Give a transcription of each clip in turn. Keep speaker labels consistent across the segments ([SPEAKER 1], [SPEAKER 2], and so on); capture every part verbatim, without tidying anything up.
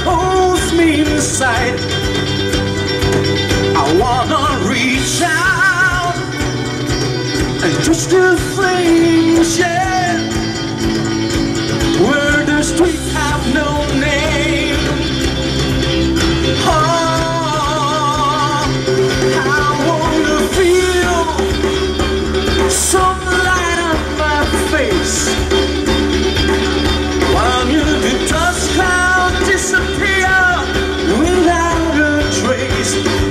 [SPEAKER 1] holds me inside. I wanna reach out and touch the flames, yeah, where the streets have no name. Oh, I wanna feel some light on my face when you the dust cloud disappear without a trace.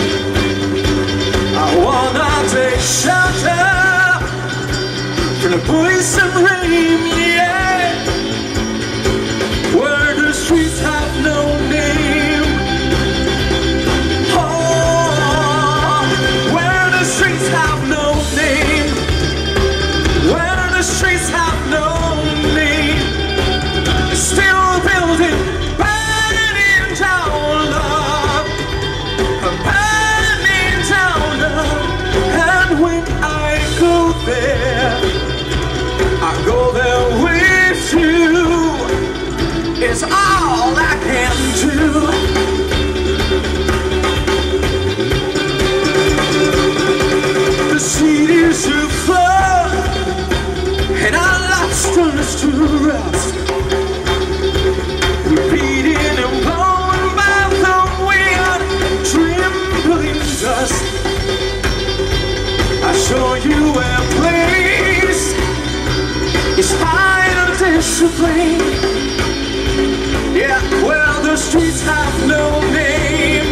[SPEAKER 1] I wanna take shelter from the poison rain, yeah, where the streets have no name. Oh, where the streets have no name, where the streets have no name. Still building, burning down love, burning down love. And when I go there, I go there with you. It's all I can do. The cities to flood and our lives turns to rust, repeating and blown by the wind, trembling dust. I show you a place, it's high on discipline, yeah, where the streets have no name.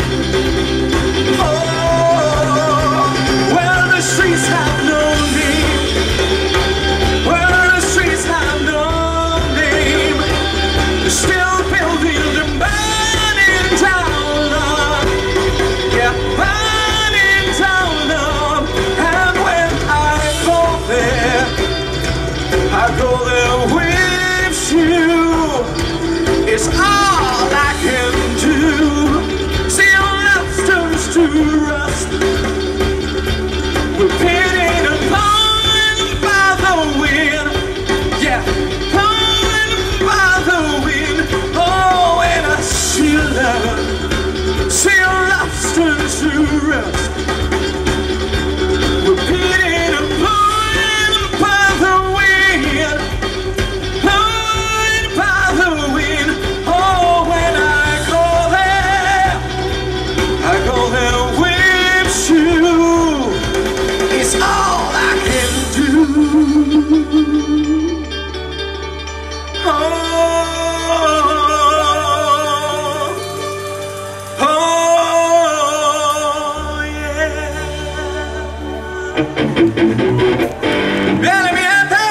[SPEAKER 1] Oh, where the streets have no name, where the streets have no name. Still building and burning down love, yeah, burning down love. And when I go there, I go there with you. It's all I can do. See, your love turns to rust, we're pitting and blown by the wind, yeah, blown by the wind. Oh, and I see love, see your love turns to rust, we're pitting and blown by the wind, blown by the wind. Oh, when I go there, I go there with you. It's all I can do. Oh, oh, yeah. Bien, mi gente.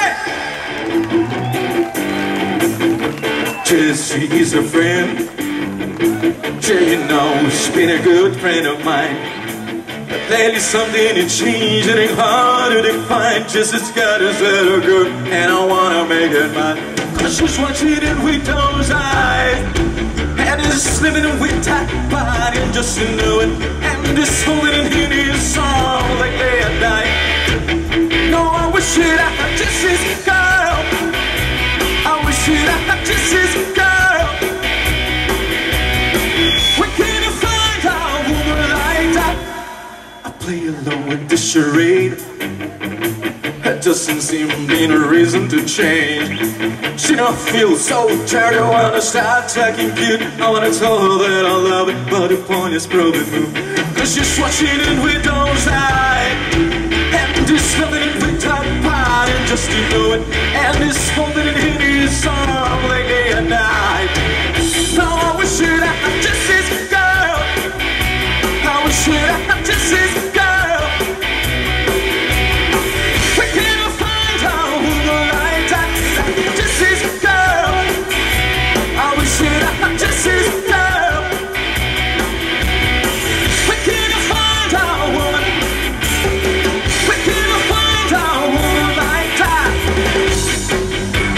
[SPEAKER 1] Jesse is a friend. Jay, you know, she's been a good friend of mine. But lately something had changed, it ain't hard to define. Jesse's got us little girl, and I wanna make it mine. Cause she's watching it with those eyes, and is living it with that body, and just to know it, and is holding it in his song like day and night. No, I wish it I had Jesse's girl, I wish it I had Jesse's girl. Where can you find a woman like that? I play along with the charade, that doesn't seem to be a reason to change. She don't feel so tired, I wanna start talking cute. I wanna tell her that I love it, but the point is probably moved. Cause she's watching it with those eyes, and is loving it with that part, and just to know it, and is holding it in his arm like day and night. No, I wish it I had Jesse's girl, I wish it I had Jesse's girl. Where can I find a woman like that? Jesse's girl, I wish it I had Jesse's girl. Where can I find a woman? Where can I find a woman like that?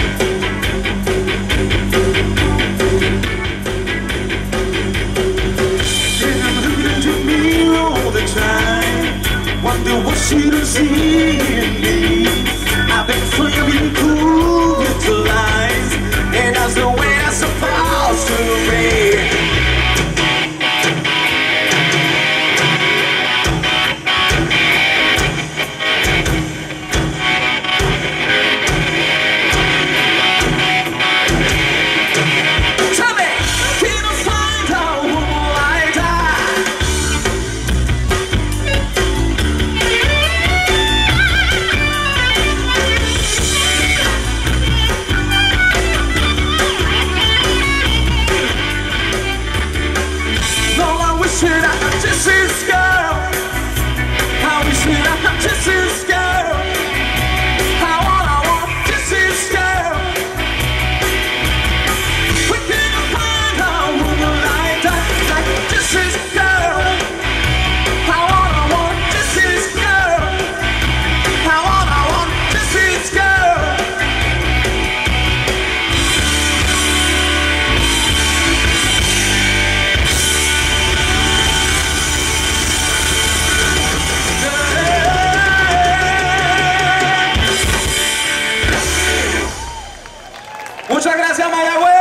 [SPEAKER 1] Muchas gracias, Mayagüez.